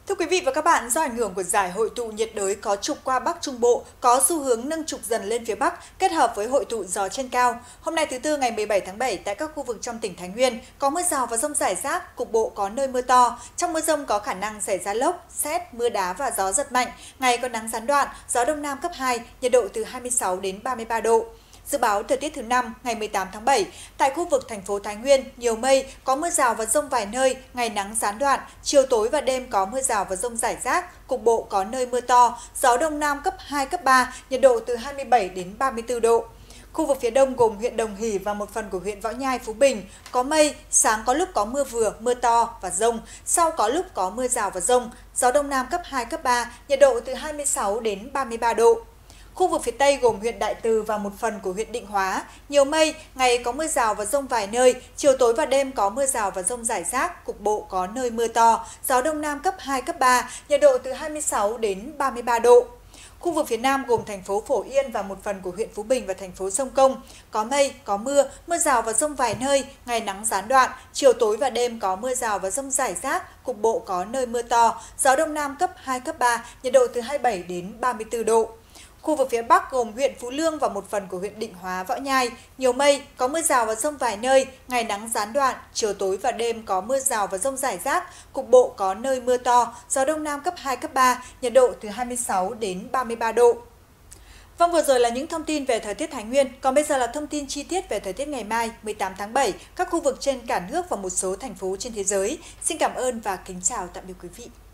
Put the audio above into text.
Thưa quý vị và các bạn, do ảnh hưởng của giải hội tụ nhiệt đới có trục qua Bắc Trung Bộ, có xu hướng nâng trục dần lên phía Bắc, kết hợp với hội tụ gió trên cao. Hôm nay thứ Tư ngày 17 tháng 7, tại các khu vực trong tỉnh Thái Nguyên, có mưa rào và dông rải rác, cục bộ có nơi mưa to. Trong mưa dông có khả năng xảy ra lốc, sét, mưa đá và gió giật mạnh. Ngày có nắng gián đoạn, gió Đông Nam cấp 2, nhiệt độ từ 26 đến 33 độ. Dự báo thời tiết thứ năm ngày 18 tháng 7, tại khu vực thành phố Thái Nguyên, nhiều mây, có mưa rào và dông vài nơi, ngày nắng gián đoạn, chiều tối và đêm có mưa rào và dông rải rác, cục bộ có nơi mưa to, gió Đông Nam cấp 2, cấp 3, nhiệt độ từ 27 đến 34 độ. Khu vực phía đông gồm huyện Đồng Hỷ và một phần của huyện Võ Nhai, Phú Bình, có mây, sáng có lúc có mưa vừa, mưa to và dông, sau có lúc có mưa rào và dông, gió Đông Nam cấp 2, cấp 3, nhiệt độ từ 26 đến 33 độ. Khu vực phía Tây gồm huyện Đại Từ và một phần của huyện Định Hóa, nhiều mây, ngày có mưa rào và dông vài nơi, chiều tối và đêm có mưa rào và dông rải rác, cục bộ có nơi mưa to, gió Đông Nam cấp 2, cấp 3, nhiệt độ từ 26 đến 33 độ. Khu vực phía Nam gồm thành phố Phổ Yên và một phần của huyện Phú Bình và thành phố Sông Công, có mây, có mưa, mưa rào và dông vài nơi, ngày nắng gián đoạn, chiều tối và đêm có mưa rào và dông rải rác, cục bộ có nơi mưa to, gió Đông Nam cấp 2, cấp 3, nhiệt độ từ 27 đến 34 độ. Khu vực phía Bắc gồm huyện Phú Lương và một phần của huyện Định Hóa, Võ Nhai, nhiều mây, có mưa rào và dông vài nơi, ngày nắng gián đoạn, chiều tối và đêm có mưa rào và dông rải rác, cục bộ có nơi mưa to, gió Đông Nam cấp 2, cấp 3, nhiệt độ từ 26 đến 33 độ. Vâng, vừa rồi là những thông tin về thời tiết Thái Nguyên, còn bây giờ là thông tin chi tiết về thời tiết ngày mai 18 tháng 7, các khu vực trên cả nước và một số thành phố trên thế giới. Xin cảm ơn và kính chào tạm biệt quý vị.